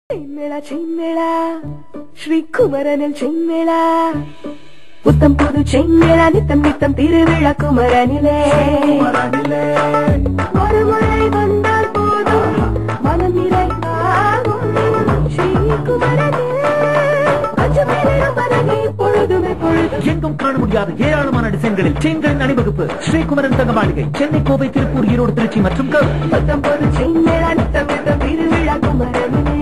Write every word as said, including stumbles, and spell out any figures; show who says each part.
Speaker 1: Chimmela chimmela Shri Kumaranil chimmela Uttam pudu chimmela nittam nittam திருவிழா குமரனிலே குமரனிலே ஒரு முறை வந்தால் போதும் மனம் நிறைவாகும் ஸ்ரீ குமரனிலே பஞ்சமேளம் பரவி பொழுதுமே பொழுது
Speaker 2: எங்கும் காண முடியாத ஏராளமான டிசைன்களில் செயின்களின் அணிவகுப்பு ஸ்ரீகுமரன் தங்க மாளிகை சென்னை கோவை திருப்பூர் ஈரோடு திருச்சி மற்றும்
Speaker 1: உத்தம் புது chimmela nittam nittam திருவிழா குமரனிலே